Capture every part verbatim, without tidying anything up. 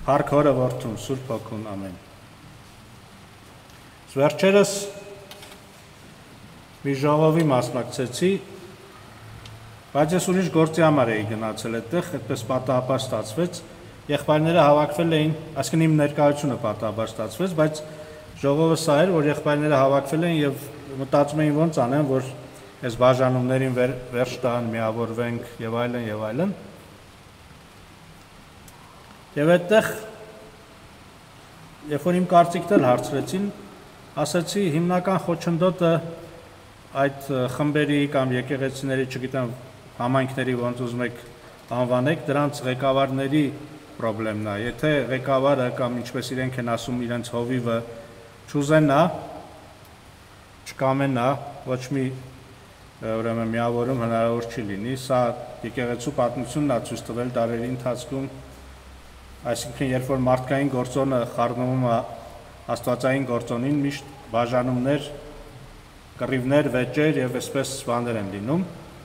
Փառք Հորը Որդուն, Սուրբ Հոգուն, ամեն։ Վերջերս մի ժողովի մասնակցեցի, բայց ես ուրիշ գործի համար էի գնացել այդտեղ, այդպես պատահաբար ստացվեց, եղբայրները հավաքվել էին, այսինքն իմ ներկայությունը պատահաբար ստացվեց, բայց ժողովը սա էր, որ եղբայրները հավաքվել էին եւ մտածում էին ոնց անեն, որ այս բաժանումներին վեր, վերջ տան, միավորվենք եւ այլն եւ այլն։ Եվ այդտեղ, երբ որ իմ կարծիքն հարցրեցին, ասացի հիմնական խոչընդոտը այդ խմբերի կամ եկեղեցիների, չգիտեմ, համայնքների ոնց ուզում եք անվանեք, դրանց ղեկավարների խնդիրն է։ Եթե ղեկավարը կամ ինչպես իրենք են ասում, իրենց հովիվը չուզենա, չկամենա, ոչ մի ուրեմն միավորում հնարավոր չի լինի, սա եկեղեցու պատմությունն է ցույց տվել դարերի ընթացքում, այսինքն երբ որ մարդկային գործոնը խառնվում է աստվածային գործոնին, միշտ բաժանումներ, կռիվներ, վեճեր եւ այսպես բաներ են լինում։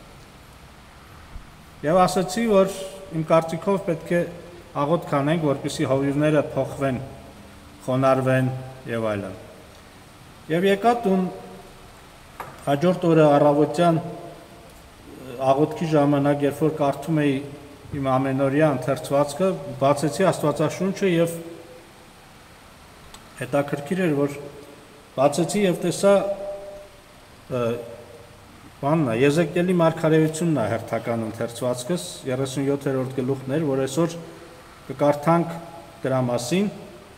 Եվ ասացի, որ իմ կարծիքով պետք է աղոթք անենք, որպեսզի հովիվները փոխվեն, խոնարհվեն եւ այլն։ Եվ եկա տուն հաջորդ օրը առավոտյան աղոթքի ժամանակ, երբ որ կարդում էի իմ ամենօրյա ընթերցվածքը, բացեցի Աստվածաշունչը եւ հետաքրքիր էր, որ բացեցի եւ տեսա բանն է, Եզեկիելի մարգարեությունն է հերթական ընթերցվածքս, երեսունյոթերորդ գլուխն էր, որ այսօր կկարդանք դրա մասին։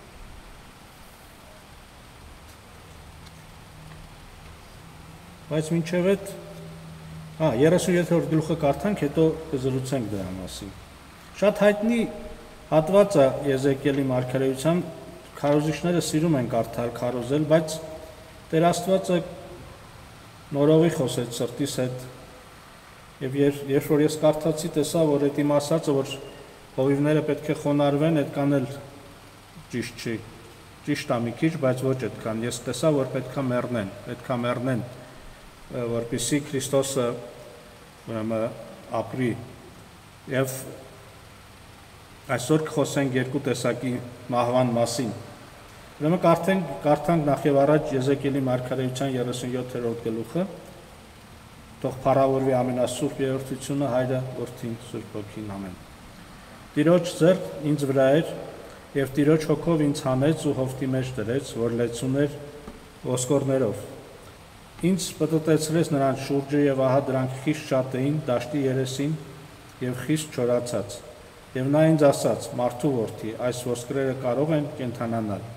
Բայց մինչև այդ Հա, երեսունյոթերորդ գլուխը կարդանք, հետո կզրուցենք դրա մասին։ Շատ հայտնի հատված է Եզեկիելի մարգարեության, քարոզիչները սիրում են կարդալ, քարոզել, բայց Տեր Աստվածը նորովի խոսեց սրտիս հետ։ Եվ երբ որ ես կարդացի, տեսա, որ այդ իմ ասածը, որ հովիվները պետք է խոնարհվեն, այդքան էլ ճիշտ չի։ Ճիշտ է մի քիչ, բայց ոչ այդքան։ Ես տեսա, որ պետք է մեռնեն, պետք է մեռնեն, որպեսզի Քրիստոսը ուրեմն ապրի։ Եվ այսօր կխոսենք երկու տեսակի մահվան մասին։ Ուրեմն կարդենք, կարդանք նախ եւ առաջ Եզեկիելի մարգարեության երեսունյոթերորդ գլուխը, թող փառավորվի ամենասուրբ երրորդությունը, Հայրը, Որդին, Սուրբ Հոգին, ամեն։ Տիրոջ ձեռք ինձ վրա էր, եւ Տիրոջ հոգով ինձ հանեց ու հովտի մեջ դրեց, որ լեցուներ ոսկորներով։ Ինձ պտտեցրեց նրանց շուրջը եւ ահա դրանք խիստ շատ էին դաշտի երեսին եւ խիստ չորացած։ Եվ նա ինձ ասաց. «Մարդու որդի, այս ոսկրերը կարող են կենթանանալ»։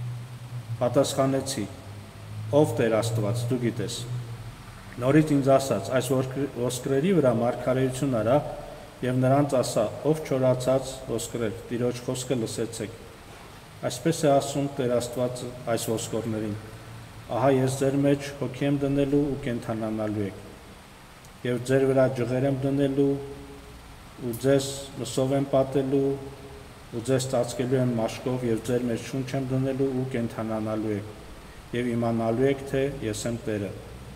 Պատասխանեցի. «Ով Տեր Աստված, դու գիտես»։ Նորից ինձ ասաց. «Այս ոսկրերի վրա մարգարեություն արա եւ նրանց ասա. ով չորացած ոսկրեր, Տիրոջ խոսքը լսեցեք։ Այսպես է ասում Տեր Աստվածը այս ոսկորներին. Ահա ես ձեր մեջ հոգի եմ դնելու ու կենթանանալու եք, եւ ձեր վրա ջղեր եմ դնելու ու ձեզ մսով եմ պատելու ու ձեզ ծածկելու եմ մաշկով եւ ձեր մեջ շունչ եմ դնելու ու կենթանանալու եք, եւ իմանալու եք, թե ես եմ Տերը։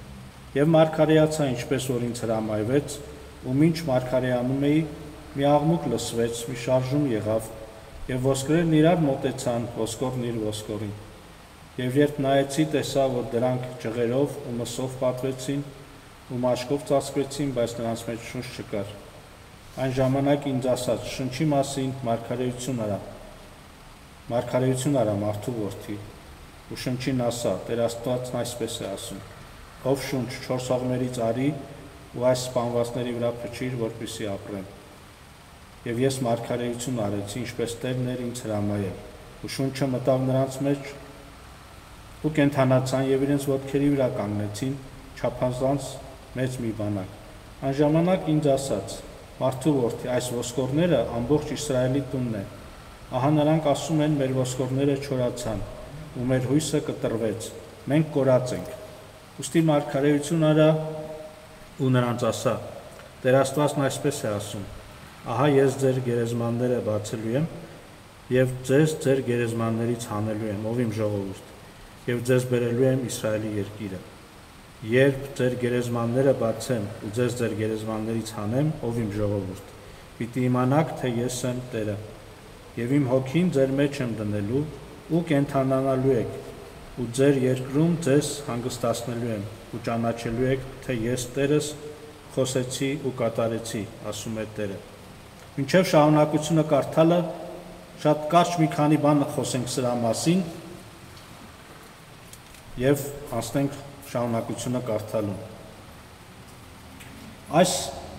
Եվ մարգարեացա, ինչպես որ ինձ հրամայվեց, ու մինչ մարգարեանում էի, մի աղմուկ լսվեց, մի շարժում եղավ, եւ ոսկրերն իրար մոտեցան, ոսկորն իր ոսկորին։ Եվ երբ նայեցի, տեսա, որ դրանք ջղերով ու մսով պատվեցին ու մաշկով ծածկվեցին, բայց նրանց մեջ շունչ չկար։ Այն ժամանակ ինձ ասաց. «Շնչի մասին մարգարեություն արա, մարգարեություն արա մարդու որդի, ու շնչին ասա, Տեր Աստվածն այսպես է ասում. ով շունչ չորս ողմերից արի ու այս սպանվածների վրա փչիր, որպեսզի ապրեն։ Եվ ես մարգարեություն արեցի, ինչպես Տերն էր ինձ հրամայել, ու շունչը մտավ նրանց մեջ ու կենթանացան եւ իրենց ոտքերի վրա կանգնեցին չափազանց մեծ մի բանակ։ Այն ժամանակ ինձ ասաց. «Մարդու որդի, այս ոսկորները ամբողջ Իսրայելի տունն են։ Ահա նրանք ասում են, մեր ոսկորները չորացան ու մեր հույսը կտրվեց, մենք կորած ենք։ Ուստի մարգարեություն արա ու նրանց ասա. Տեր Աստվածն այսպես է ասում. ահա ես ձեր գերեզմանները բացելու եմ եւ ձեզ ձեր գերեզմաններից հանելու եմ, ով իմ ժողովուրդ, եւ ձեզ բերելու եմ Իսրայելի երկիրը։ Երբ ձեր գերեզմանները բացեմ ու ձեզ ձեր գերեզմաններից հանեմ, ով իմ ժողովուրդ, պիտի իմանաք, թե ես եմ Տերը։ եւ իմ հոգին ձեր մեջ եմ դնելու ու կենթանանալու եք ու ձեր երկրում ձեզ հանգստացնելու եմ ու ճանաչելու եք թե ես Տերս խոսեցի ու կատարեցի, ասում է Տերը։ Մինչև շարունակությունը կարդալը շատ կարճ մի քանի բան խոսենք սրա մասին եւ անցնենք շարունակությունը կարդալուն։ Այս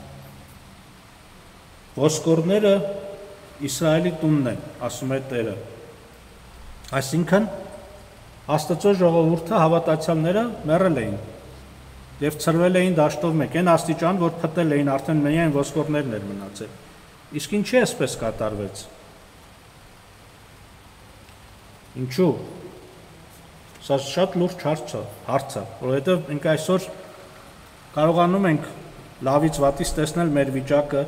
ոսկորները Իսրայելի տունն են, ասում է Տերը։ Այսինքն Աստծո ժողովուրդը հավատացյալները մեռել էին եւ ծրվել էին դաշտով մեկ, այն աստիճան, որ փտել էին, արդեն միայն ոսկորներն էր մնացել։ Իսկ ինչի էսպես կատարվեց։ Ինչու։ Սա շատ լուրջ հարց է, հարց է, որովհետեւ մենք այսօր կարողանում ենք լավից վատից տեսնել մեր վիճակը,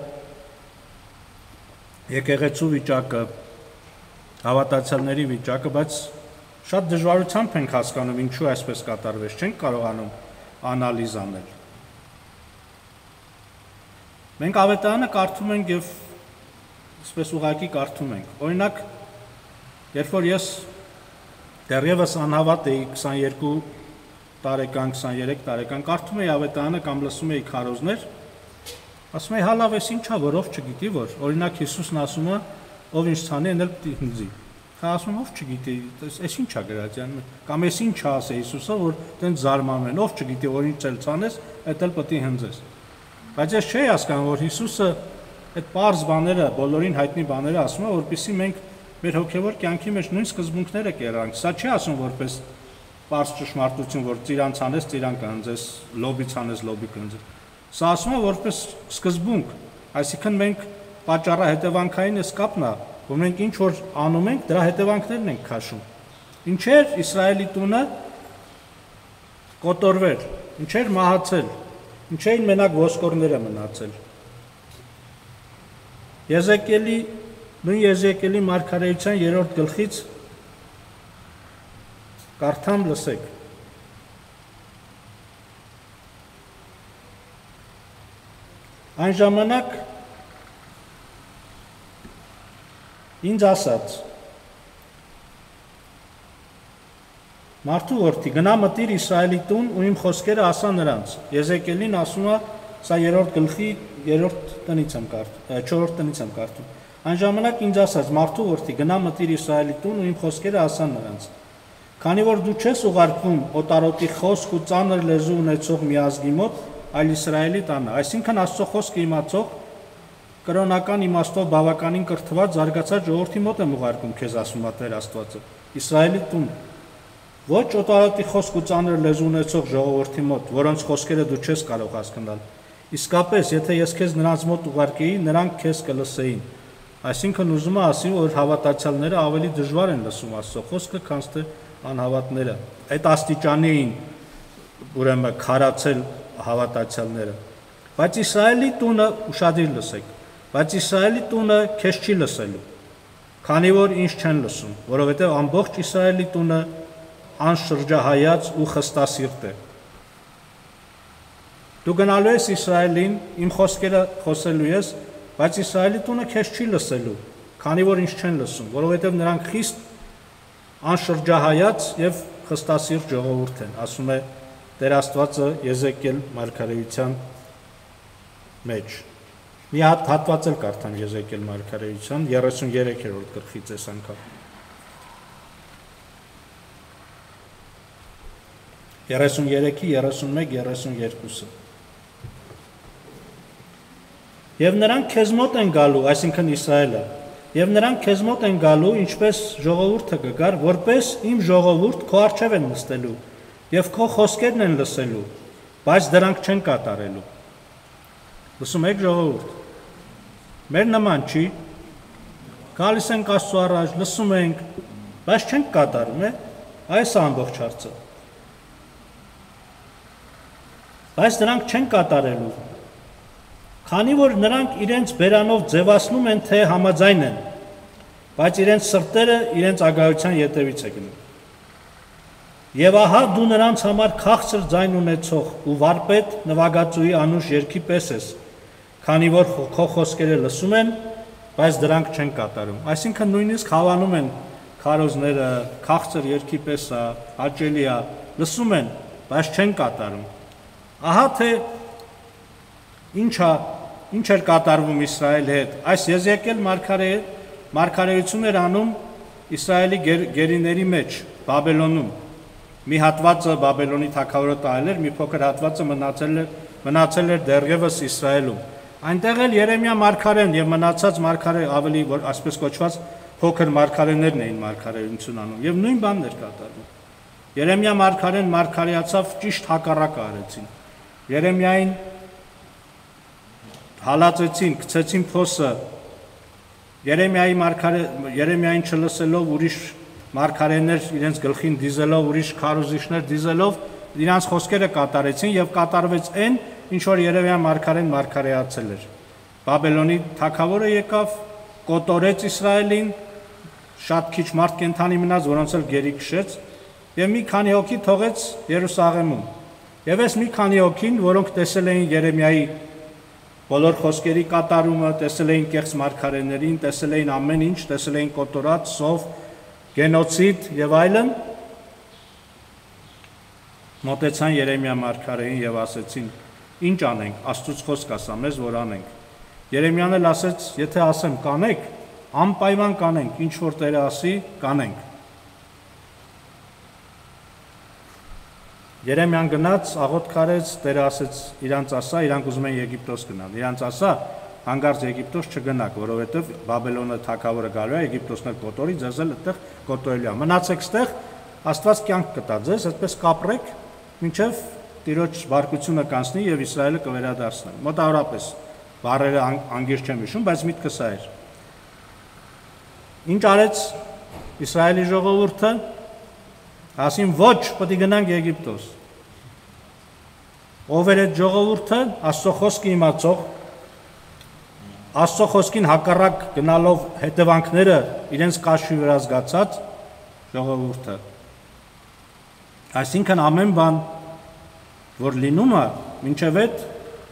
եկեղեցու վիճակը, հավատացյալների վիճակը, բայց շատ դժվարությամբ ենք հասկանում ինչու այսպես կատարվեց, չենք կարողանում անալիզ անել։ Մենք Ավետարանը կարդում ենք եւ այսպես ուղղակի կարդում ենք։ Օրինակ, երբ որ ես դեռևս անհավատ էի քսաներկու տարեկան, քսաներեք տարեկան, կարդում էի Ավետարանը կամ լսում էի քարոզներ, ասում էի, հա լավ, էս ինչա, որ ով չգիտի, որ օրինակ Հիսուսն ասում է, ով ինչ ցանի, այն էլ պիտի հնձի։ Հա ասում ով չգիտի, էս ինչա գրած, կամ էս ինչ ասե Հիսուսը, որ տենց զարմանում են, ով չգիտի, որ ինչ էլ ցանես, այդ էլ պիտի հնձես։ Բայց ես չէի հասկանում, որ Հիսուսը այդ պարզ բաները, բոլորին հայտնի բաները ասում է, որպեսզի մենք մեր հոգևոր կյանքի մեջ նույն սկզբունքները կերանք։ Սա չի ասում որպես պարզ ճշմարտություն, որ ծիրան ցանես, ծիրան կհնձես, լոբի ցանես, լոբի կհնձես։ Սա ասում է որպես սկզբունք, այսինքն մենք պատճառահետևանքային էս կապն է, որ մենք ինչ որ անում ենք, դրա հետևանքներն ենք քաշում։ Ինչեր Իսրայելի տունը կոտորվել, ինչեր մահացել, ինչեր մենակ ոսկորները մնացել։ Եզեկիելի, նույն Եզեկիելի մարգարեության երրորդ գլխից կարդամ լսեք։ Այն ժամանակ ինձ ասաց. Մարդու որդի, գնա մտիր Իսրայելի տուն ու իմ խոսքերը ասա նրանց։ Եզեկիելին ասում է, սա երրորդ գլխի երրորդ տնից եմ կարդում, չորրորդ տնից եմ կարդում։ Այն ժամանակ ինձ ասաց. Մարդու որդի, գնա մտիր Իսրայելի տուն ու իմ խոսքերը ասա նրանց։ Քանի որ դու չես ուղարկվում օտարոտի խոսք ու ծանր լեզու ունեցող մի ազգի մոտ, այլ Իսրայելի տանը, այսինքն Աստծո խոսքը իմացող կրոնական իմաստով բավականին կրթված զարգացած ժողովրդի մոտ եմ ուղարկում քեզ, ասում է Տեր Աստվածը, Իսրայելի տուն, ոչ օտարոտի խոսք ու ծանր լեզու ունեցող ժողովրդի մոտ, որոնց խոսքերը դու չես կարող հասկանալ։ Իսկապես, եթե ես քեզ նրանց մոտ ուղարկեի, նրանք քեզ կլսեին։ Այսինքն ուզում է ասի, որ հավատացյալները ավելի դժվար են լսում Աստծո խոսքը, քան թե անհավատները։ Այդ աստիճանի էին ուրեմն քարացել հավատացյալները։ Բայց Իսրայելի տունը, ուշադիր լսեք, բայց Իսրայելի տունը քեզ չի լսելու, քանի որ ինչ չեն լսում, որովհետև ամբողջ Իսրայելի տունը անշրջահայաց ու խստասիրտ է։ Դու գնալու ես Իսրայելին, իմ խոսքերը խոսելու ես, բայց Իսրայելի տունը քեզ չի լսելու, քանի որ ինչ չեն լսում, որովհետև նրանք խիստ անշրջահայաց եւ խստասիրտ ժողովուրդ են, ասում է Տեր Աստվածը Եզեկիել մարգարեության մեջ։ Մի հատ հատված էլ կարդամ Եզեկիել մարգարեության երեսուներեքերորդ գլխից այս անգամ։ երեսուներեքի, երեսունմեկ, երեսուներկուսը։ Եվ նրանք քեզ մոտ են գալու, այսինքն Իսրայելը, եւ նրանք քեզ մոտ են գալու, ինչպես ժողովուրդը կգար, որպես իմ ժողովուրդ քո առջև են նստելու, եւ քո խոսքերն են լսելու, բայց դրանք չեն կատարելու։ Լսում եք ժողովուրդ։ Մեր նման չի։ Գալիս ենք Աստծո առաջ, լսում ենք, բայց չենք կատարում, է։ Այս է ամբողջ հարցը։ Բայց դրանք չեն կատարելու։ Քանի որ նրանք իրենց բերանով ձևացնում են, թե համաձայն են, բայց իրենց սրտերը իրենց ագահության ետևից է գնում։ Եվ ահա դու նրանց համար քաղցր ձայն ունեցող ու վարպետ նվագածուի անուշ երգի պես ես, քանի որ քո խոսքերը լսում են, բայց դրանք չեն կատարում։ Այսինքն նույնիսկ հավանում են քարոզները, քաղցր երկի պես է, հաճելի է, լսում են, բայց չեն կատարում։ Ահա թե ինչա ինչ էր կատարվում Իսրայելի հետ։ Այս Եզեկիել մարգարեը մարգարեություն էր անում Իսրայելի գեր, գերիների մեջ, Բաբելոնում։ Մի հատվածը Բաբելոնի թագավորը տալել էր, մի փոքր հատվածը մնացել էր, մնացել էր դեռևս Իսրայելում։ Այնտեղ էլ Երեմիա մարգարեն եւ մնացած մարգարե ավելի որ այսպես կոչված փոքր մարգարեներն էին մարգարեություն անում եւ նույն բանն էր կատարվում։ Երեմիա մարգարեն մարգարեացավ ճիշտ հակառակը արեցին։ Երեմիային հալածեցին, գցեցին փոսը։ Երեմիայի մարգարե Երեմիային չլսելով ուրիշ մարգարեներ իրենց գլխին դիզելով, ուրիշ քարոզիչներ դիզելով իրանց խոսքերը կատարեցին եւ կատարվեց այն, ինչ որ Երեմիա մարգարեն մարգարեացել էր։ Բաբելոնի թագավորը եկավ, կոտորեց Իսրայելին, շատ քիչ մարդ կենթանի մնաց, որոնց էլ գերի քշեց, եւ մի քանի հոգի թողեց Երուսաղեմում։ Եվ այս մի քանի հոգին, որոնք տեսել էին Երեմիայի բոլոր խոսքերի կատարումը, տեսել էին կեղծ մարգարեներին, տեսել էին ամեն ինչ, տեսել էին կոտորած, սով, գենոցիդ եւ այլն, մոտեցան Երեմիա մարգարեին եւ ասեցին. «Ինչ անենք, Աստծուց խոսք ասա մեզ, որ անենք»։ Երեմիան էլ ասեց. «Եթե ասեմ կանեք, անպայման կանենք, ինչ որ Տերը ասի, կանենք»։ Երեմիան գնաց, աղոթք արեց, Տերը ասեց իրանց ասա, իրանք ուզում են Եգիպտոս գնալ։ Իրանց ասա, հանկարծ Եգիպտոս չգնաք, որովհետև Բաբելոնը թագավորը գալու է, Եգիպտոսն էլ կոտորի, ձեզ էլ այդտեղ կոտորելու է։ Մնացեք ստեղ, Աստված կյանք կտա ձեզ, այդպես կապրեք, մինչև Տիրոջ բարկությունը կանցնի եւ Իսրայելը կվերադառնա։ Մոտավորապես բառերը անգիր չեմ հիշում, բայց միտքը սա էր։ Ինչ արեց Իսրայելի ժողովուրդը։ Ասին ոչ, պետք է գնանք Եգիպտոս։ Ով էր այդ ժողովուրդը, Աստծո խոսքը իմացող, Աստծո խոսքին հակառակ գնալով հետևանքները իրենց կաշվի վրա զգացած ժողովուրդը։ Այսինքն ամեն բան, որ լինում է, մինչև այդ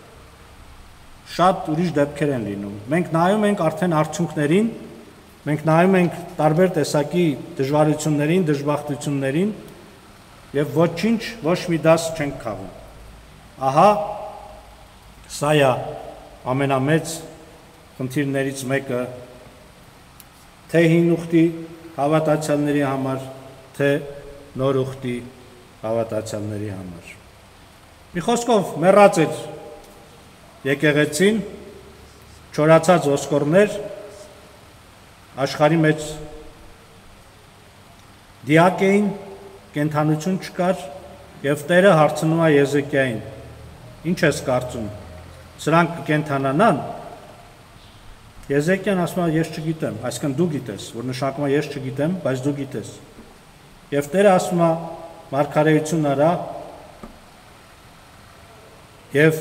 շատ ուրիշ դեպքեր են լինում։ Մենք նայում ենք արդեն արդյունքներին, մենք նայում ենք տարբեր տեսակի դժվարություններին, դժբախտություններին եւ ոչինչ, ոչ մի դաս չենք քաղում։ Ահա սա է ամենամեծ խնդիրներից մեկը թե հին ուխտի հավատացյալների համար, թե նոր ուխտի հավատացյալների համար։ Մի խոսքով մեռած էր եկեղեցին, չորացած ոսկորներ, աշխարհի մեջ դիակ էին, կենթանություն չկար, եւ Տերը հարցնում է Եզեկիային. «Ինչ ես կարծում, սրանք կկենթանանան»։ Եզեկիան ասում է. «Ես չգիտեմ», այսինքն դու գիտես, որ նշանակում է ես չգիտեմ, բայց դու գիտես։ Եվ Տերը ասում է. «Մարգարեություն արա եւ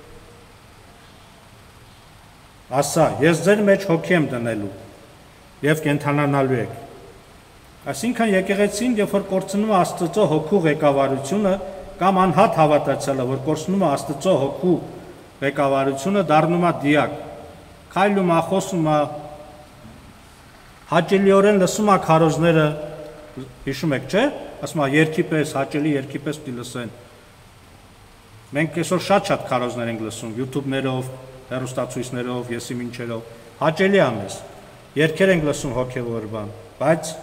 ասա, ես ձեր մեջ հոգի եմ դնելու եւ կենթանանալու եք»։ Այսինքն եկեղեցին, երբ որ կորցնում է Աստծո հոգու ղեկավարությունը, կամ անհատ հավատացյալը, որ կորցնում է Աստծո հոգու ղեկավարությունը, դառնում է դիակ, քայլում է, խոսում է, հաճելիորեն լսում է քարոզները, հիշում եք, չէ՞, ասում է երգի պես, հաճելի երգի պես պիտի լսեն։ Մենք այսօր շատ-շատ քարոզներ ենք լսում, YouTube-ներով, հեռուստացույցներով, եսի մինչերով, հաճելի է մեզ։ Երգեր ենք լսում հոգևոր բան, բայց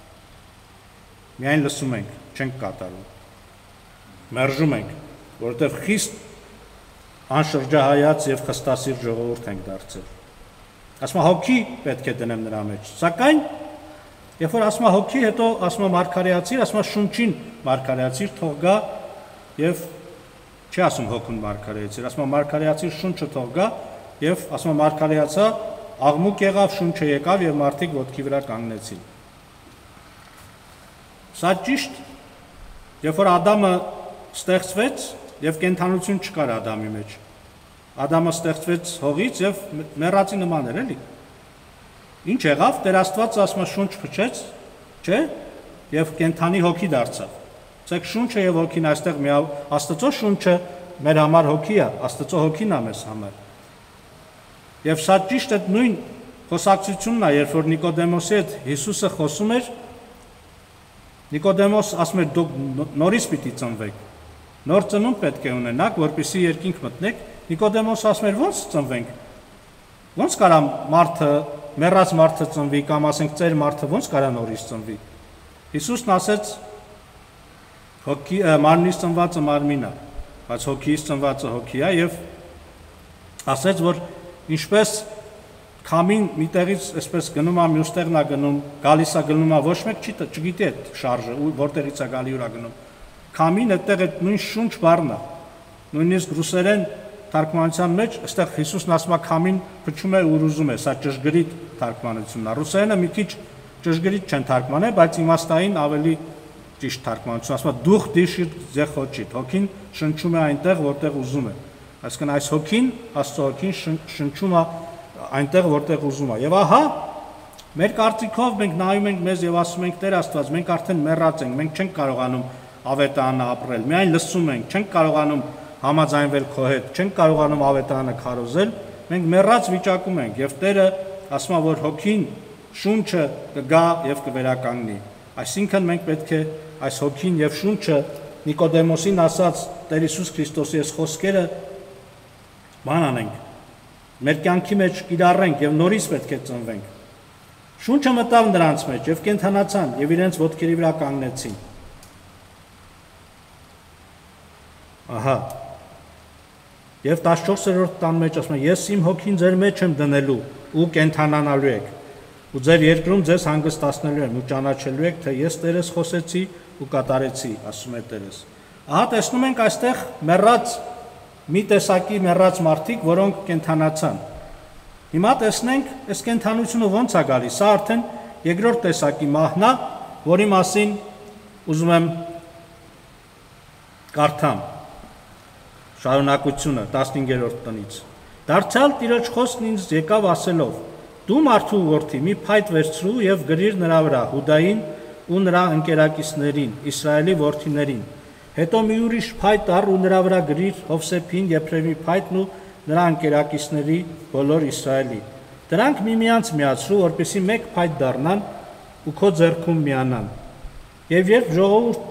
միայն լսում ենք, չենք կատարում։ Մերժում ենք, որովհետև խիստ անշրջահայաց եւ խստասիր ժողովուրդ ենք դարձել։ Ասում հոգի պետք է դնեմ նրա մեջ։ Սակայն երբ որ ասում հոգի, հետո ասում մարգարեացիր, ասում շունչին մարգարեացիր, թող գա եւ չի ասում հոգուն մարգարեացիր, ասում մարգարեացիր շունչը թող գա եւ ասում մարգարեացա, աղմուկ եղավ, շունչը եկավ եւ մարդիկ ոտքի վրա կանգնեցին։ Սա ճիշտ, երբ որ Ադամը ստեղծվեց եւ կենթանություն չկար Ադամի մեջ։ Ադամը ստեղծվեց հողից եւ մեռածի նման էր, էլի։ Ինչ եղավ, Տեր Աստվածը ասում շունչ փչեց, չէ՞, եւ կենթանի հոգի դարձավ։ Ցեք շունչը եւ հոգին այստեղ մի Աստծո շունչը մեր համար հոգի է, Աստծո հոգին է մեզ համար։ Եվ սա ճիշտ է նույն խոսակցությունն է, երբ որ Նիկոդեմոսի հետ Հիսուսը խոսում էր, Նիկոդեմոս ասում էր դուք նորից պիտի ծնվեք, նոր ծնունդ պետք է ունենաք, որպեսզի երկինք մտնեք։ Նիկոդեմոս ասում էր ո՞նց ծնվենք, ո՞նց կարա մարդը, մեռած մարդը ծնվի, կամ ասենք ծեր մարդը ո՞նց կարա նորից ծնվի։ Հիսուսն ասեց հոգի մարմնից ծնվածը մարմին է, բայց հոգից ծնվածը հոգի է, եւ ասեց, որ ինչպես քամին մի տեղից այսպես գնում է, մյուս տեղն է գնում, գալիս է գնում է, ոչ մեկ չի չգիտի այդ շարժը, որտեղից է գալի ուր է գնում։ Քամին այդտեղ այդ նույն շունչ բառն է, նույնիսկ ռուսերեն թարգմանության մեջ, այստեղ Հիսուսն ասում է քամին փչում է ուր ուզում է, սա ճշգրիտ թարգմանությունն է։ Ռուսերենը մի քիչ ճշգրիտ չեն թարգմանել, բայց իմաստային ավելի ճիշտ թարգմանություն, ասում է դուխ դիշիտ ձեխոչիտ, հոգին շնչում է այնտեղ, որտեղ ուզում է։ Այսինքն այս հոգին, Աստծո հոգին շնչում է այնտեղ, որտեղ ուզում է։ Եվ ահա մեր կարծիքով մենք նայում ենք մեզ եւ ասում ենք Տեր Աստված, մենք արդեն մեռած ենք, մենք չենք կարողանում ավետարանը ապրել, միայն լսում ենք, չենք կարողանում համաձայնվել քո հետ, չենք կարողանում ավետարանը քարոզել, մենք մեռած վիճակում ենք եւ Տերը ասում է, որ հոգին շունչը կգա եւ կվերականգնի։ Այսինքն մենք պետք է այս հոգին եւ շունչը Նիկոդեմոսին ասած Տեր Հիսուս Քրիստոսի այս խոսքերը բան անենք, մեր կյանքի մեջ կիրառենք եւ նորից պետք է ծնվենք։ Շունչը մտավ նրանց մեջ եւ կենթանացան եւ իրենց ոտքերի վրա կանգնեցին։ Ահա Եվ տասնչորսերորդ տան մեջ ասում է, ես իմ հոգին ձեր մեջ եմ դնելու ու կենթանանալու եք, ու ձեր երկրում ձեզ հանգստացնելու եմ ու ճանաչելու եք, թե ես Տերս խոսեցի ու կատարեցի, ասում է Տերս։ Ահա տեսնում ենք այստեղ մեռած մի տեսակի մեռած մարդիկ, որոնք կենթանացան։ Հիմա տեսնենք, այս կենթանությունը ոնց է գալիս, սա արդեն երկրորդ տեսակի մահն է, որի մասին ուզում եմ կարդամ։ Շարունակությունը տասնհինգերորդ տնից։ Դարձյալ Տիրոջ խոսքն ինձ եկավ ասելով. Դու մարդու որդի, մի փայտ վերցրու եւ գրիր նրա վրա Հուդային ու նրա ընկերակիցներին, Իսրայելի որդիներին։ Հետո մի ուրիշ փայտ առ ու նրա վրա գրիր Հովսեփին, Եփրեմի փայտն ու նրա ընկերակիցների բոլոր Իսրայելի։ Դրանք միմյանց միացրու, որպեսզի մեկ փայտ դառնան ու քո ձեռքում միանան։ Եվ երբ ժողովուրդ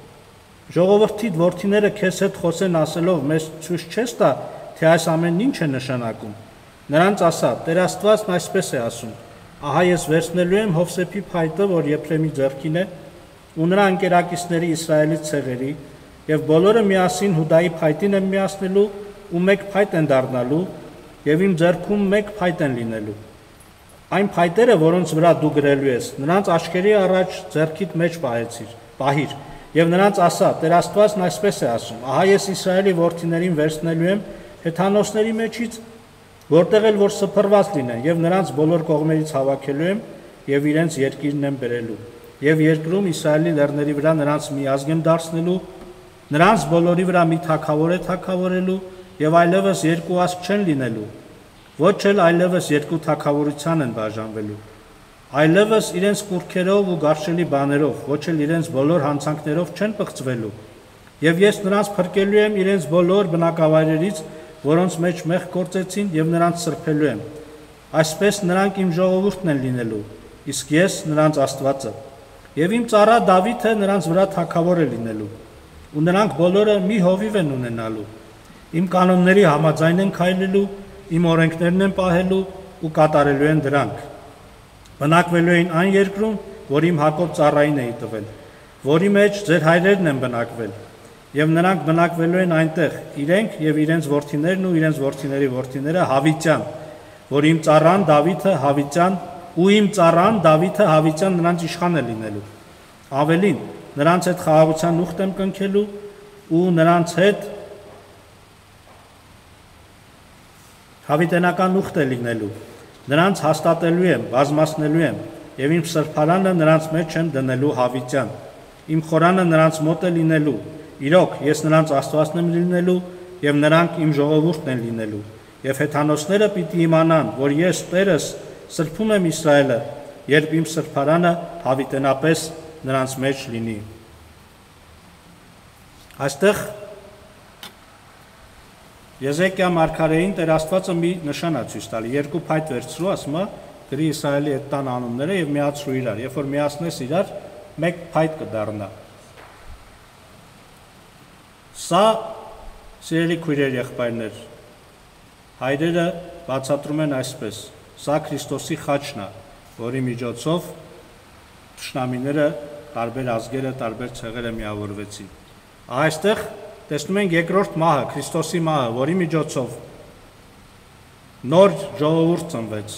Ժողովրդի որդիները քեզ հետ խոսեն ասելով, մեզ ցույց չես տա, թե այս ամենն ինչ է նշանակում։ Նրանց ասա, Տեր Աստվածն այսպես է ասում. ահա ես վերցնելու եմ Հովսեփի փայտը, որ Եփրեմի ձեռքին է, ու նրա ընկերակիցների Իսրայելի ցեղերի, եւ բոլորը միասին Հուդայի փայտին են միացնելու ու մեկ փայտ են դառնալու, եւ իմ ձեռքում մեկ փայտ են լինելու։ Այն փայտերը, որոնց վրա դու գրելու ես, նրանց աչքերի առաջ ձեռքիդ մեջ պահեցիր, պահիր։ Եվ նրանց ասա, Տեր Աստվածն այսպես է ասում. ահա ես Իսրայելի որդիներին վերցնելու եմ հեթանոսների մեջից, որտեղ էլ որ սփռված լինեն, եւ նրանց բոլոր կողմերից հավաքելու եմ եւ իրենց երկիրն եմ բերելու։ Եվ երկրում Իսրայելի լեռների վրա նրանց մի ազգ եմ դարձնելու, նրանց բոլորի վրա մի թագավոր է թագավորելու եւ այլևս երկու ազգ չեն լինելու, ոչ էլ այլևս երկու թագավորության են բաժանվելու։ Այլևս իրենց կուրքերով ու գարշելի բաներով, ոչ էլ իրենց բոլոր հանցանքներով չեն պղծվելու, եւ ես նրանց փրկելու եմ իրենց բոլոր բնակավայրերից, որոնց մեջ մեղք գործեցին, եւ նրանց սրբելու եմ։ Այսպես նրանք իմ ժողովուրդն են լինելու, իսկ ես նրանց Աստվածը, եւ իմ ծառա Դավիթը նրանց վրա թագավոր է լինելու, ու նրանք բոլորը մի հովիվ են ունենալու, իմ կանոնների համաձայն են քայլելու, իմ օրենքներն են պահելու ու կատարելու են դրանք։ Բնակվելու էին այն երկրում, որ իմ Հակոբ ծառային էի տվել, որի մեջ ձեր հայրերն են բնակվել, եւ նրանք բնակվելու են այնտեղ, իրենք եւ իրենց որդիներն ու իրենց որդիների որդիները հավիտյան, որ իմ ծառան Դավիթը հավիտյան ու իմ ծառան Դավիթը հավիտյան նրանց իշխան է լինելու։ Ավելին, նրանց հետ խաղաղության ուխտ եմ կնքելու ու նրանց հետ հավիտենական ուխտ է լինելու։ Նրանց հաստատելու եմ, բազմացնելու եմ, եւ իմ սրբարանը նրանց մեջ եմ դնելու հավիտյան։ Իմ խորանը նրանց մոտ է լինելու։ Իրոք, ես նրանց Աստվածն եմ լինելու, եւ նրանք իմ ժողովուրդն են լինելու։ Եվ հեթանոսները պիտի իմանան, որ ես Տերս սրբում եմ Իսրայելը, երբ իմ սրբարանը հավիտենապես նրանց մեջ լինի։ Այստեղ Եզեկիա մարգարեին Տեր Աստվածը մի նշան է ցույց տալի, երկու փայտ վերցրու, ասում է, գրի Իսրայելի այդ տան անունները եւ միացրու իրար։ Երբ որ միացնես իրար, մեկ փայտ կդառնա։ Սա սիրելի քույրեր, եղբայրներ, հայրերը բացատրում են այսպես. սա Քրիստոսի խաչն է, որի միջոցով թշնամիները, տարբեր ազգերը, տարբեր ցեղերը միավորվեցին։ Այստեղ տեսնում ենք երկրորդ մահը, Քրիստոսի մահը, որի միջոցով նոր ժողովուրդ ծնվեց։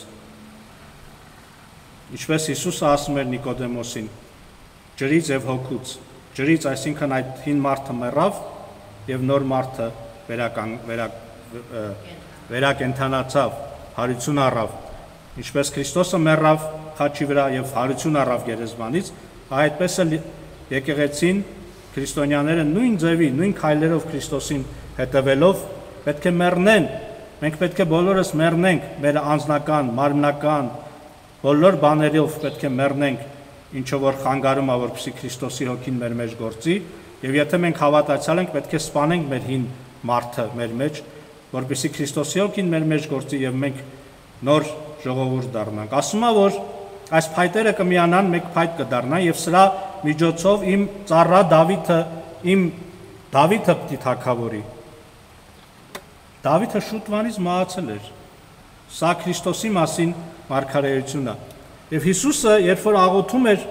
Ինչպես Հիսուսը ասում էր Նիկոդեմոսին, ջրից եւ հոգուց, ջրից, այսինքն այդ հին մարդը մեռավ եւ նոր մարդը վերական վերակ վերակենդանացավ, հարություն առավ։ Ինչպես Քրիստոսը մեռավ խաչի վրա եւ հարություն առավ գերեզմանից, այդպես էլ եկեղեցին քրիստոնյաները նույն ձևի, նույն քայլերով Քրիստոսին հետևելով պետք է մեռնեն։ Մենք պետք է բոլորս մեռնենք մեր անձնական, մարմնական բոլոր բաներով պետք է մեռնենք, ինչով որ խանգարում է, որպեսզի Քրիստոսի հոգին մեր մեջ գործի, եւ եթե մենք հավատացյալ ենք, պետք է սպանենք մեր հին մարդը մեր մեջ, որպեսզի Քրիստոսի հոգին մեր մեջ գործի եւ մենք նոր ժողովուրդ դառնանք։ Ասում է, որ այս փայտերը կմիանան, մեկ փայտ կդառնա եւ սրա միջոցով իմ ծառա Դավիթը, իմ Դավիթը պիտի թագավորի։ Դավիթը շուտվանից մահացել էր։ Սա Քրիստոսի մասին մարգարեությունն է։ Եվ Հիսուսը, երբ որ աղոթում էր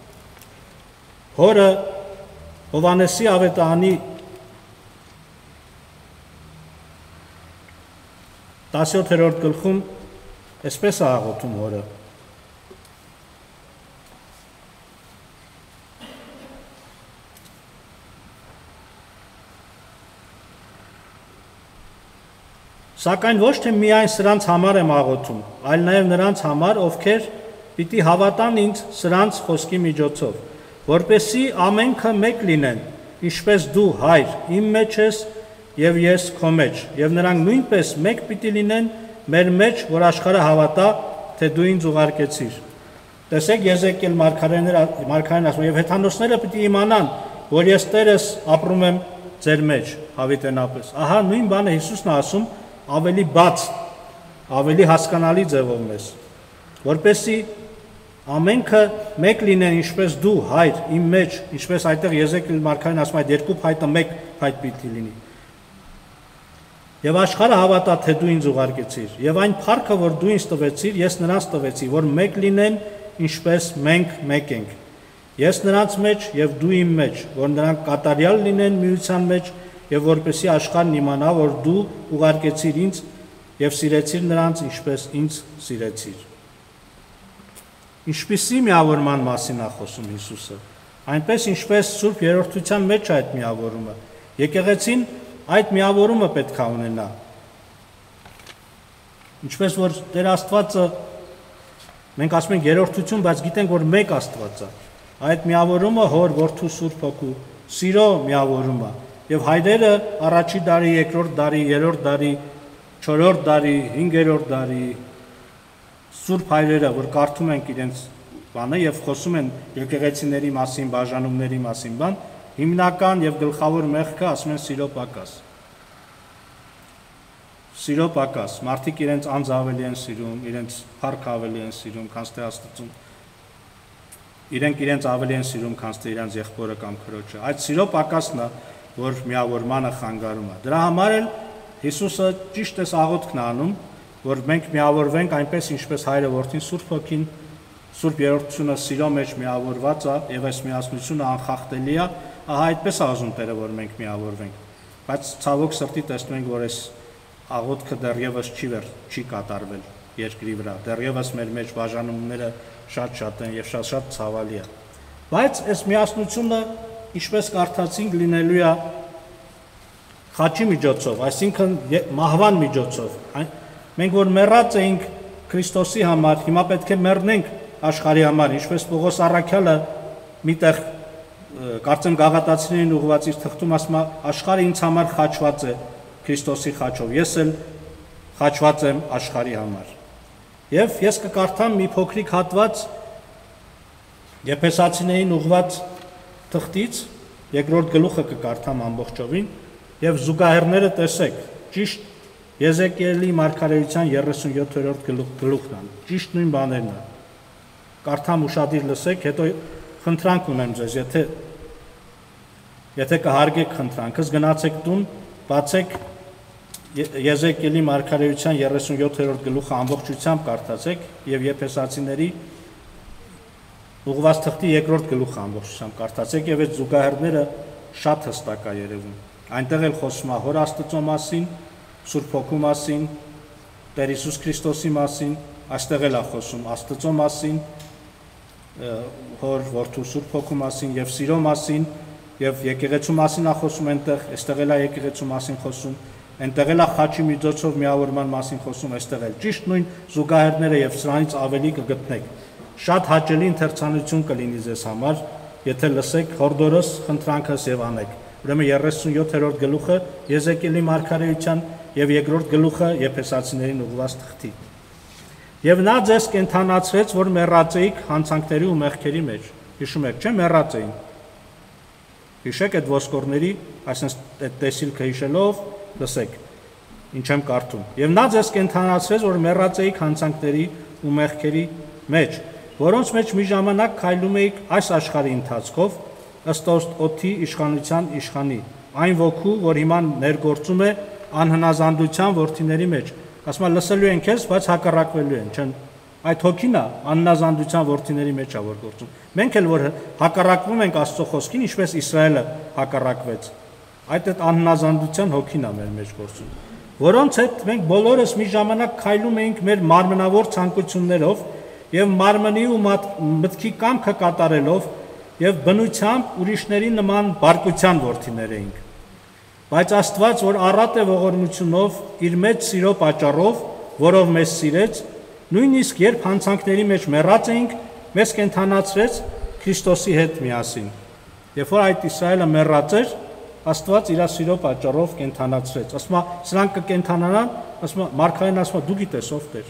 հորը Հովհաննեսի ավետարանի տասնյոթերորդ գլխում այսպես է աղոթում հորը. Սակայն ոչ թե միայն սրանց համար եմ աղոթում, այլ նաև նրանց համար, ովքեր պիտի հավատան ինձ սրանց խոսքի միջոցով, որպեսզի ամենքը մեկ լինեն, ինչպես դու հայր իմ մեջ ես եւ ես քո մեջ, եւ նրանք նույնպես մեկ պիտի լինեն մեր մեջ, որ աշխարհը հավատա, թե դու ինձ ուղարկեցիր։ Տեսեք Եզեկիել մարգարեն ասում, եւ հեթանոսները պիտի իմանան, որ ես Տերս ապրում եմ ձեր մեջ, հավիտենապես։ Ահա նույն բանը Հիսուսն է ասում ավելի բաց, ավելի հասկանալի ձևով մեզ, որպեսզի ամենքը մեկ լինեն, ինչպես դու հայր իմ մեջ, ինչպես այդտեղ Եզեկիել մարգարեն ասում, այդ երկու փայտը մեկ փայտ պիտի լինի։ Եվ աշխարհը հավատա, թե դու ինձ ուղարկեցիր, եւ այն փառքը, որ դու ինձ տվեցիր, ես նրանց տվեցի, որ մեկ լինեն, ինչպես մենք մեկ ենք։ Ես նրանց մեջ եւ դու իմ մեջ, որ նրանք կատարյալ լինեն միության մեջ, եւ որպեսզի աշխարհն իմանա, որ դու ուղարկեցիր ինձ եւ սիրեցիր նրանց, ինչպես ինձ սիրեցիր։ Ինչպիսի միավորման մասին է խոսում Հիսուսը, այնպես ինչպես Սուրբ Երրորդության մեջ այդ միավորումը։ Եկեղեցին այդ միավորումը պետք է ունենա։ Ինչպես որ Տեր Աստվածը, մենք ասում ենք երրորդություն, բայց գիտենք, որ մեկ Աստված է։ Այդ միավորումը Հոր, Որդու, Սուրբ Հոգու սիրո միավորումը։ Եվ հայրերը առաջի դարի, երկրորդ դարի, երրորդ դարի, չորրորդ դարի, հինգերորդ դարի սուրբ հայրերը, որ կարդում ենք իրենց բանը եւ խոսում են եկեղեցիների մասին, բաժանումների մասին, բան, հիմնական եւ գլխավոր մեղքը ասում են սիրո պակաս։ Սիրո պակաս, մարդիկ իրենց անձ ավելի են սիրում, իրենց փառք ավելի են սիրում, քան թե Աստծուն։ Իրենք իրենց ավելի են սիրում, քան թե իրենց եղբորը կամ քրոջը։ Այդ սիրո պակասն է, որ միավորմանը խանգարում է։ Դրա համար էլ Հիսուսը ճիշտ է աղոթքն անում, որ մենք միավորվենք այնպես, ինչպես Հայրը, Որդին, Սուրբ Հոգին, Սուրբ Երրորդությունը սիրո մեջ միավորված է եւ այս միասնությունը անխախտելի է, ահա այդպես է ասում Տերը, որ մենք միավորվենք։ Բայց ցավոք սրտի տեսնում ենք, որ այս աղոթքը դեռևս չի վեր, չի կատարվել երկրի վրա։ Դեռևս մեր մեջ բաժանումները շատ-շատ են եւ շատ-շատ ցավալի է։ Բայց այս միասնությունը, ինչպես կարդացինք, լինելու է խաչի միջոցով, այսինքն մահվան միջոցով։ Մենք որ մեռած էինք Քրիստոսի համար, հիմա պետք է մեռնենք աշխարհի համար, ինչպես Պողոս առաքյալը միտեղ կարծեմ գաղատացիներին ուղղված իր թղթում ասում է, աշխարհը ինձ համար խաչված է Քրիստոսի խաչով, ես էլ խաչված եմ աշխարհի համար։ Եվ ես կկարդամ մի փոքրիկ հատված Եփեսացիներին ուղղված թղթից, երկրորդ գլուխը կկարդամ ամբողջովին, եւ զուգահեռները տեսեք, ճիշտ Եզեկիելի մարգարեության երեսունյոթերորդ գլուխն է, ճիշտ նույն բաներն է։ Կարդամ ուշադիր լսեք, հետո խնդրանք ունեմ ձեզ, եթե եթե կհարգեք խնդրանքս, գնացեք տուն, բացեք Եզեկիելի մարգարեության երեսունյոթերորդ գլուխը ամբողջությամբ կարդացեք եւ Եփեսացիների ուղղված թղթի երկրորդ գլուխը ամբողջությամբ կարդացեք եւ այդ զուգահեռները շատ հստակ է երևում։ Այնտեղ էլ խոսում է Հոր Աստծո մասին, Սուրբ Հոգու մասին, Տեր Հիսուս Քրիստոսի մասին, այստեղ էլ է խոսում Աստծո մասին, Հոր, Որդու, Սուրբ Հոգու մասին եւ սիրո մասին եւ եկեղեցու մասին է խոսում այնտեղ, այստեղ էլ է եկեղեցու մասին խոսում, այնտեղ էլ է խաչի միջոցով միավորման մասին խոսում, այստեղ էլ ճիշտ նույն զուգահեռները եւ սրանից ավելի կգտնեք։ Շատ հաճելի ընթերցանություն կլինի ձեզ համար, եթե լսեք հորդորս խնդրանքս եւ անեք։ Ուրեմն երեսունյոթերորդ գլուխը Եզեկիելի մարգարեության եւ երկրորդ գլուխը Եփեսացիներին ուղղված թղթի։ Եվ նա ձեզ կենթանացրեց, որ մեռած էիք հանցանքների ու մեղքերի մեջ։ Հիշում եք, չէ՞, մեռած էին։ Հիշեք այդ ոսկորների, այսինքն այդ տեսիլքը հիշելով, լսեք, ինչ եմ կարդում։ Եվ նա ձեզ կենթանացրեց, որ մեռած էիք հանցանքների ու մեղքերի մեջ, որոնց մեջ մի ժամանակ քայլում էիք այս աշխարհի ընթացքով, ըստ օդի իշխանության իշխանի, այն ոգու, որ հիմա ներգործում է անհնազանդության որդիների մեջ։ Ասում է լսելու են քեզ, բայց հակառակվելու են, չեն։ Այդ հոգին է անհնազանդության որդիների մեջ է որ գործում։ Մենք էլ որ հակառակվում ենք Աստծո խոսքին, ինչպես Իսրայելը հակառակվեց, այդ այդ անհնազանդության հոգին է մեր մեջ գործում, որոնց հետ մենք բոլորս մի ժամանակ քայլում էինք մեր մարմնավոր ցանկություններով եւ մարմնի ու մտքի կամքը կատարելով եւ բնությամբ ուրիշների նման բարկության որդիներ էինք։ Բայց Աստված, որ առատ է ողորմությունով իր մեծ սիրո պատճառով, որով մեզ սիրեց, նույնիսկ երբ հանցանքների մեջ մեռած էինք, մեզ կենթանացրեց Քրիստոսի հետ միասին։ Երբ որ այդ Իսրայելը մեռած էր, Աստված իր սիրո պատճառով կենթանացրեց։ Ասում է, սրանք կկենթանանան, ասում է, մարգարեն ասում է, դու գիտես ով Տեր։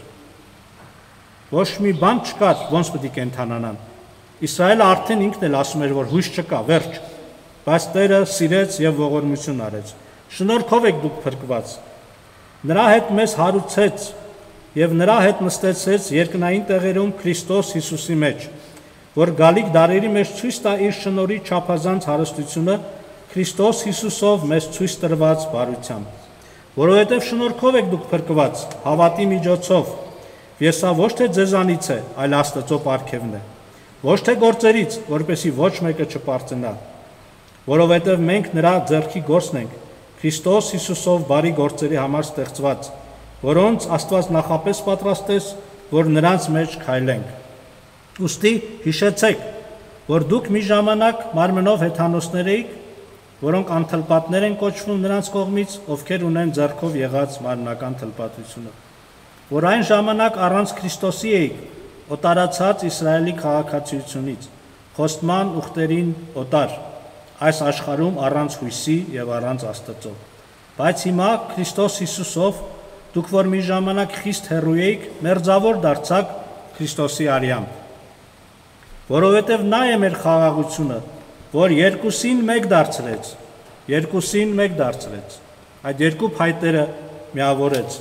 Ոչ մի բան չկար, ոնց պետք է կենթանանան։ Իսրայելը արդեն ինքն էլ ասում էր, որ հույս չկա, վերջ։ Բայց Տերը սիրեց եւ ողորմություն արեց։ Շնորհքով եք դուք փրկված։ Նրա հետ մեզ հարուցեց եւ նրա հետ նստեցեց երկնային տեղերում Քրիստոս Հիսուսի մեջ, որ գալիք դարերի մեջ ցույց տա իր շնորհի չափազանց հարստությունը Քրիստոս Հիսուսով մեզ ցույց տրված բարությամբ, որովհետև շնորհքով եք դուք փրկված հավատի միջոցով, եւ սա ոչ թե ձեզանից է, այլ Աստծո պարգևն է, ոչ թե գործերից, որպեսզի ոչ մեկը չպարծենա, որովհետև մենք նրա ձեռքի գործն ենք, Քրիստոս Հիսուսով բարի գործերի համար ստեղծված, որոնց Աստված նախապես պատրաստեց, որ նրանց մեջ քայլենք։ Ուստի հիշեցեք, որ դուք մի ժամանակ մարմնով հեթանոսներ էիք, որոնք անթլպատներ են կոչվում նրանց կողմից, ովքեր ունեն ձեռքով եղած մարմնական թլպատությունը, որ այն ժամանակ առանց Քրիստոսի էիք, օտարացած Իսրայելի քաղաքացիությունից, խոստման ուխտերին օտար, այս աշխարհում առանց հույսի եւ առանց Աստծո։ Բայց հիմա Քրիստոս Հիսուսով դուք որ մի ժամանակ խիստ հեռու էիք, մերձավոր դարձաք Քրիստոսի արյամբ, որովհետև նա է մեր խաղաղությունը, որ երկուսին մեկ դարձրեց, երկուսին մեկ դարձրեց, այդ երկու փայտերը միավորեց,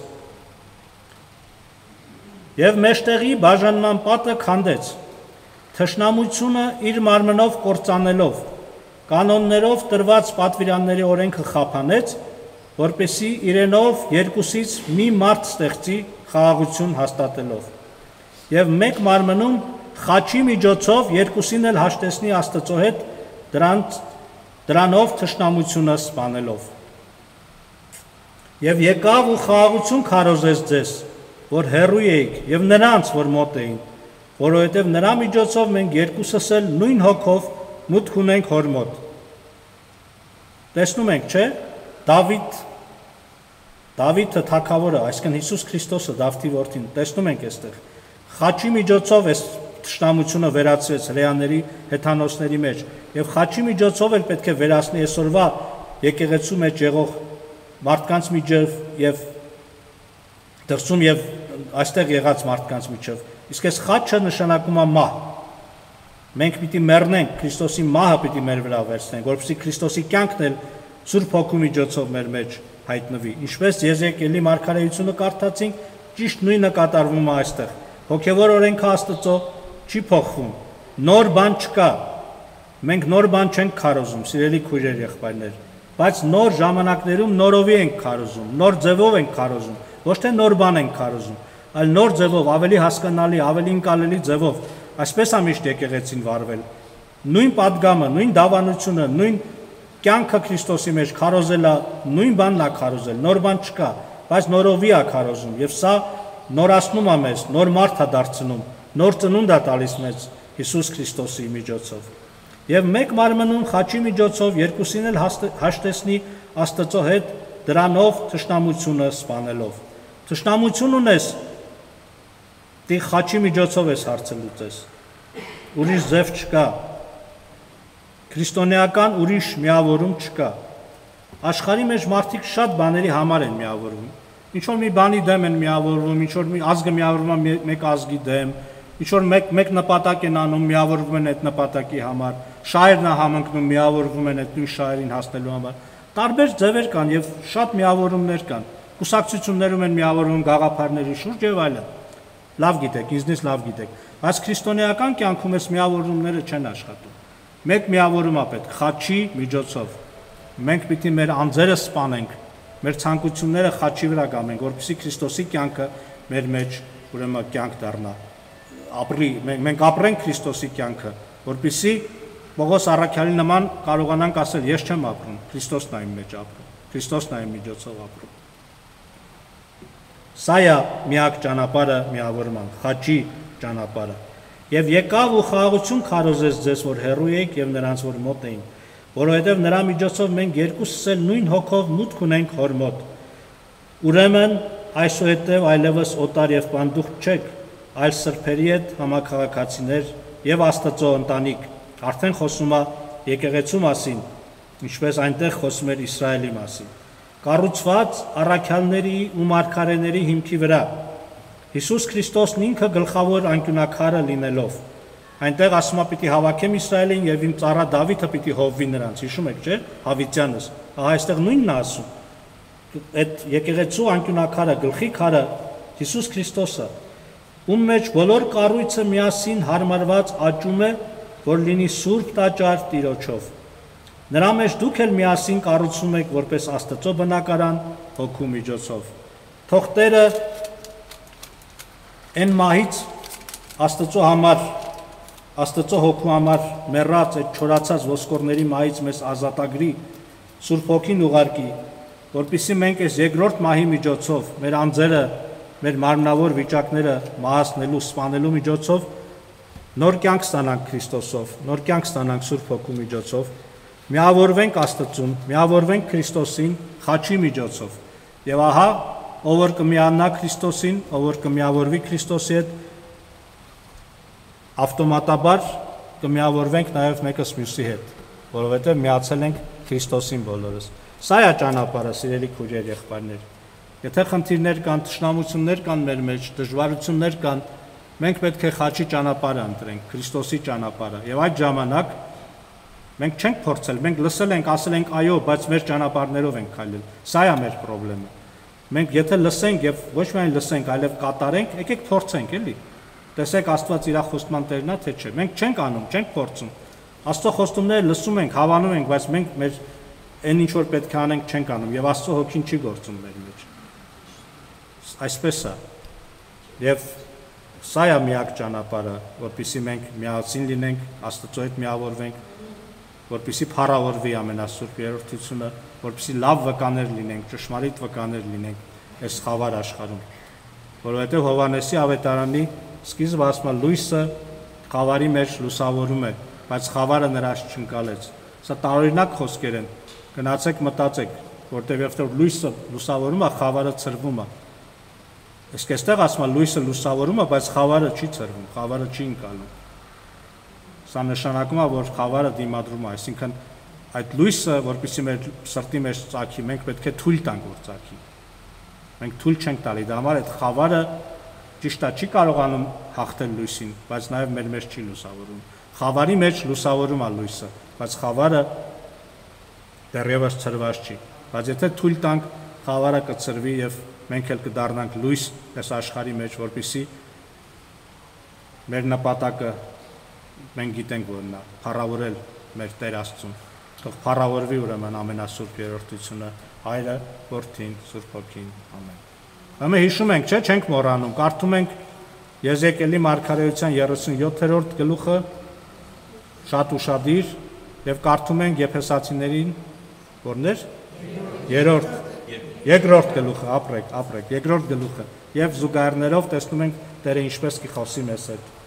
եւ մեջտեղի բաժանման պատը քանդեց, թշնամությունը իր մարմնով կործանելով, կանոններով տրված պատվիրանների օրենքը խափանեց, որպեսզի իրենով երկուսից մի մարդ ստեղծի խաղաղություն հաստատելով, եւ մեկ մարմնում խաչի միջոցով երկուսին էլ հաշտեցնի Աստծո հետ, դրանց դրանով թշնամությունը սպանելով։ Եվ եկավ ու խաղաղություն քարոզեց ձեզ, որ հեռու էիք, եւ նրանց, որ մոտ էին, որովհետև նրա միջոցով մենք երկուսս էլ նույն հոգով մուտք ունենք Հոր մոտ։ Տեսնում ենք, չէ՞, Դավիթ Դավիթը թագավորը, այսինքն Հիսուս Քրիստոսը Դավթի որդին, տեսնում ենք այստեղ, խաչի միջոցով է թշնամությունը վերացրեց հրեաների, հեթանոսների մեջ, եւ խաչի միջոցով էլ պետք է վերացնի այսօրվա եկեղեցու մեջ եղող մարդկանց միջև եւ դրսում եւ այստեղ եղած մարդկանց միջև։ Իսկ այս խաչը նշանակում է մահ։ Մենք պիտի մեռնենք, Քրիստոսի մահը պիտի մեր վրա վերցնենք, որովհետեւ Քրիստոսի կյանքն էլ Սուրբ Հոգու միջոցով մեր մեջ հայտնվի։ Ինչպես Եզեկիելի մարգարեությունը կարդացինք, ճիշտ նույնը կատարվում է այստեղ։ Հոգևոր օրենքը Աստծո չի փոխվում։ Նոր բան չկա։ Մենք նոր բան չենք քարոզում, սիրելի քույրեր, եղբայրներ, բայց նոր ժամանակներում նորովի ենք քարոզում, նոր ձևով ենք քարոզում, ոչ թե նոր բան ենք քարոզում, այլ նոր ձևով, ավելի հասկանալի, ավելի ընկալելի ձևով։ Այսպես է միշտ եկեղեցին վարվել։ Նույն պատգամը, նույն դավանությունը, նույն կյանքը Քրիստոսի մեջ քարոզելա, նույն բանն է քարոզել, նոր բան չկա, բայց նորովի է քարոզում, եւ սա նորացնում է մեզ, նոր մարդ է դարձնում, նոր ծնունդ է տալիս մեզ Հիսուս Քրիստոսի միջոցով։ Եվ մեկ մարմնում խաչի միջոցով երկուսին էլ հաշտեցնի Աստծո հետ, դրանով թշնամությունը սպանելով։ Թշնամություն ունես, դի խաչի միջոցով ես հարցը լուծես։ Ուրիշ ձև չկա։ Քրիստոնեական ուրիշ միավորում չկա։ Աշխարհի մեջ մարդիկ շատ բաների համար են միավորվում։ Ինչ որ մի բանի դեմ են միավորվում, ինչ որ մի ազգը միավորվում է մեկ ազգի դեմ, ինչ որ մեկ մեկ նպատակ են անում, միավորվում են այդ նպատակի համար, շահերն է համընկնում, միավորվում են այդ նույն շահերին հասնելու համար։ Տարբեր ձևեր կան եւ շատ միավորումներ կան։ Կուսակցություններում են միավորվում գաղափարների շուրջ եւ այլն։ Լավ գիտեք, ինձնից լավ գիտեք, բայց քրիստոնեական կյանքում այս միավորումները չեն աշխատում։ Մեկ միավորում է պետք խաչի միջոցով։ Մենք պիտի մեր անձերը սպանենք, մեր ցանկությունները խաչի վրա կամենք, որպեսզի Քրիստոսի կյանքը մեր մեջ ուրեմն կյանք դառնա։ Ապրի, մենք ապրենք Քրիստոսի կյանքը, որպեսզի Պողոս առաքյալի նման կարողանանք ասել, ես չեմ ապրում, Քրիստոսն է իմ մեջ ապրում, Քրիստոսն է իմ միջոցով ապրում։ Սա է միակ ճանապարհը միավորման, խաչի ճանապարհը։ Եվ եկավ ու խաղաղություն քարոզեց ձեզ, որ հեռու եք եւ նրանց որ մոտ էին, որովհետեւ նրա միջոցով մենք երկուսս էլ նույն հոգով մուտք ունենք հոր մոտ։ Ուրեմն այսուհետև այլևս օտար եւ պանդուխտ չեք, այլ սրբերի հետ համակարգացիներ եւ Աստծո ընտանիք։ Արդեն խոսում է եկեղեցու մասին, ինչպես այնտեղ խոսում էր Իսրայելի մասին։ Կառուցված առաքյալների ու մարգարեների հիմքի վրա, Հիսուս Քրիստոսն ինքը գլխավոր անկյունակարը լինելով։ Այնտեղ ասում է պիտի հավաքեմ Իսրայելին եւ իմ ծառա Դավիթը պիտի հովվի նրանց, հիշում եք, չէ՞, Հավիտյանս։ Ահա այստեղ նույնն է ասում։ Այդ եկեղեցու անկյունակարը, գլխի քարը Հիսուս Քրիստոսը, ում մեջ բոլոր կառույցը միասին հարմարված աճում է, որ լինի սուրբ տաճար Տիրոջով։ Նրա մեջ դուք էլ միասին կառուցում եք որպես Աստծո բնակարան հոգու միջոցով։ Թող Տերը այն մահից Աստծո համար, Աստծո հոգու համար մեռած այդ չորացած ոսկորների մահից մեզ ազատագրի, Սուրբ Հոգին ուղարկի, որպեսզի մենք այս երկրորդ մահի միջոցով մեր անձերը, մեր մարմնավոր վիճակները մահացնելու, սպանելու միջոցով նոր կյանք ստանանք Քրիստոսով, նոր կյանք ստանանք Սուրբ Հոգու միջոցով, միավորվենք Աստծուն, միավորվենք Քրիստոսին խաչի միջոցով։ Եվ ահա, ով որ կմիանա Քրիստոսին, ով որ կմիավորվի Քրիստոսի հետ, ավտոմատաբար կմիավորվենք նաև մեկս մյուսի հետ, որովհետև միացել ենք Քրիստոսին բոլորս։ Սա է ճանապարհը, սիրելի քույրեր, եղբայրներ։ Եթե խնդիրներ կան, թշնամություններ կան մեր մեջ, դժվարություններ կան, մենք պետք է խաչի ճանապարհը ընտրենք, Քրիստոսի ճանապարհը։ Եվ այդ ժամանակ մենք չենք փորձել, մենք լսել ենք, ասել ենք այո, բայց մեր ճանապարհներով ենք քայլել։ Սա է մեր խնդրեմը։ Մենք եթե լսենք եւ ոչ միայն լսենք, այլև կատարենք, եկեք փորձենք, էլի։ Տեսեք Աստված իր խոստման տերն է, թե չէ։ Մենք չենք անում, չենք փորձում։ Աստծո խոստումները լսում ենք, հավանում ենք, բայց մենք մեր այն ինչ որ պետք է անենք չենք անում եւ Աստծո հոգին չի գործում մեր մեջ։ Այսպես է։ Եվ սա է միակ ճանապարհը, որպեսզի մենք միասին լինենք, Աստծո հետ միավորվենք, որպեսզի փառավորվի ամենասուրբ երրորդությունը, որպեսզի լավ վկաներ լինենք, ճշմարիտ վկաներ լինենք այս խավար աշխարհում։ Որովհետև Հովհաննեսի ավետարանի սկիզբը ասում է լույսը խավարի մեջ լուսավորում է, բայց խավարը նրանց չընկալեց։ Սա տարօրինակ խոսքեր են։ Գնացեք մտածեք, որտեղ երբ որ լույսը լուսավորում է, խավարը ցրվում է։ Իսկ այստեղ ասում է լույսը լուսավորում է, բայց խավարը չի ցրվում, խավարը չի ընկալում։ Սա նշանակում է, որ խավարը դիմադրում է, այսինքն այդ լույսը, որպեսզի մեր սրտի մեջ ծագի, մենք պետք է թույլ տանք, որ ծագի։ Մենք թույլ չենք տալի, դա համար այդ խավարը ճիշտ է, չի կարողանում հաղթել լույսին, բայց նաև մեր մեջ չի լուսավորում։ Խավարի մեջ լուսավորում է լույսը, բայց խավարը դեռևս ցրված չի։ Բայց եթե թույլ տանք, խավարը կծրվի եւ մենք էլ կդառնանք լույս այս աշխարհի մեջ, որպեսզի մեր նպատակը մենք գիտենք որն է, փառավորել մեր Տեր Աստծուն։ Թող փառավորվի ուրեմն ամենասուրբ երրորդությունը, Հայրը, Որդին, Սուրբ Հոգին։ Ամեն։ Ուրեմն հիշում ենք, չէ՞, չենք մոռանում, կարդում ենք Եզեկիելի մարգարեության երեսունյոթերորդ գլուխը շատ ուշադիր եւ կարդում ենք Եփեսացիներին որներ երրորդ երկրորդ գլուխը, ապրեք, ապրեք, երկրորդ գլուխը եւ զուգահեռներով տեսնում ենք Տերը ինչպես կխոսի մեզ հետ։